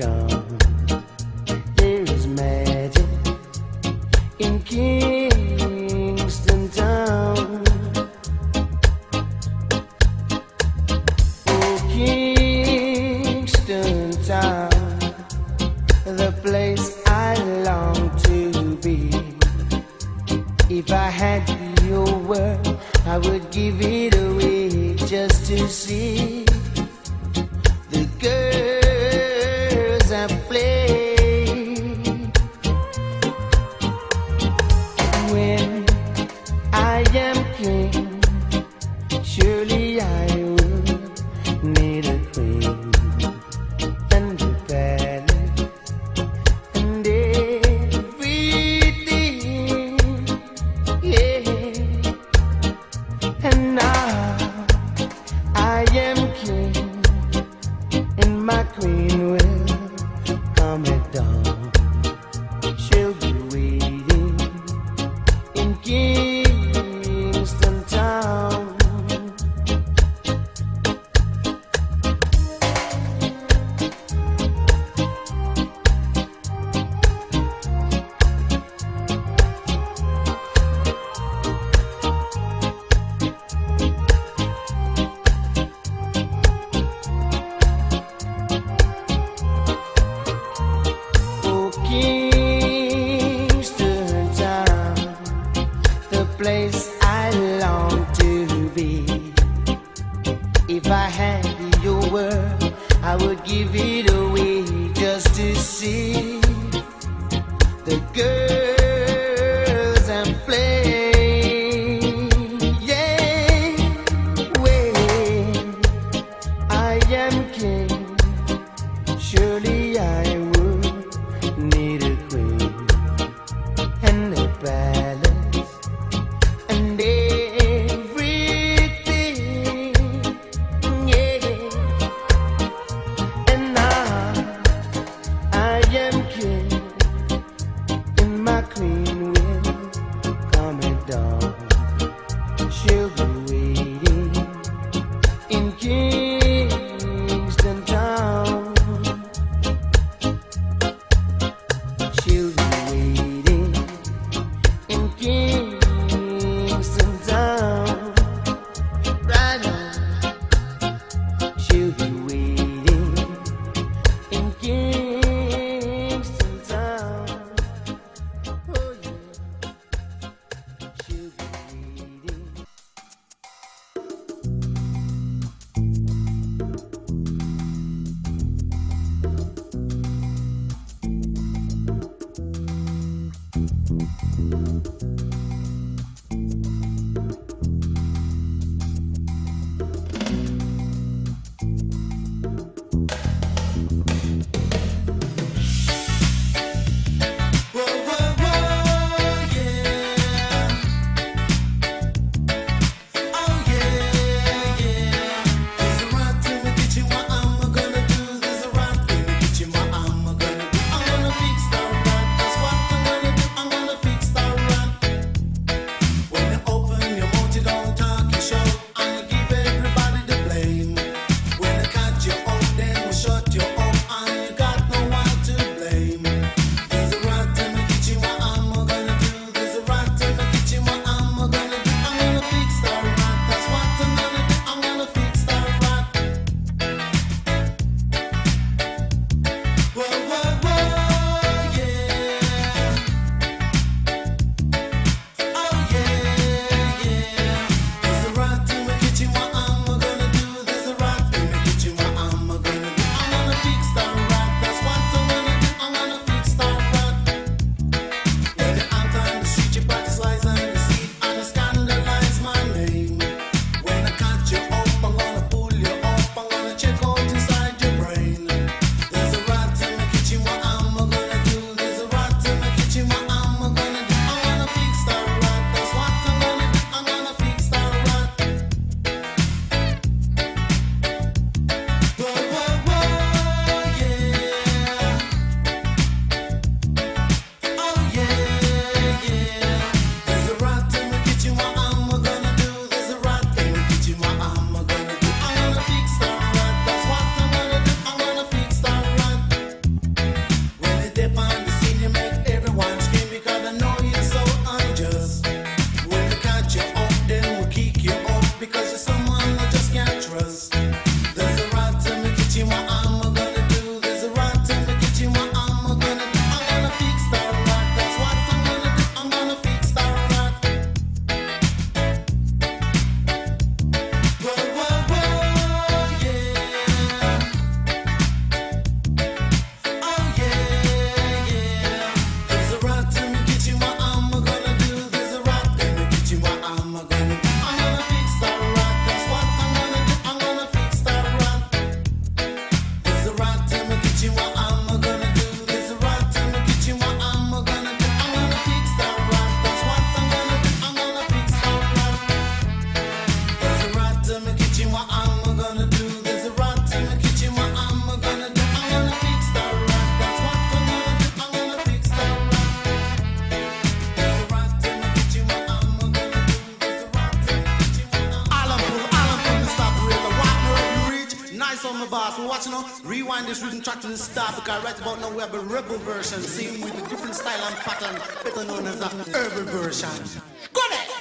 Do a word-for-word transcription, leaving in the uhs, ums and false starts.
gone. There is magic in Kingston town. Oh, Kingston town, the place I long to be. If I had your word, I would give it away just to see the girls I play. When I am king, surely I will need a queen and a palace and everything, yeah. And now I am king, and my queen will come at dawn. She'll be waiting in Kingston town. Kingston town, the place I long to be. If I had your word, I would give it away just to see the girls I'm playing. Yeah, when I am king, surely I would need a queen and a palace and everything, yeah. And now I am king, and my queen will come at dawn. She'll be waiting in Kingston town. this rhythm track to the start because right about now we have a rebel version, same with a different style and pattern, better known as a herbal version. Go there!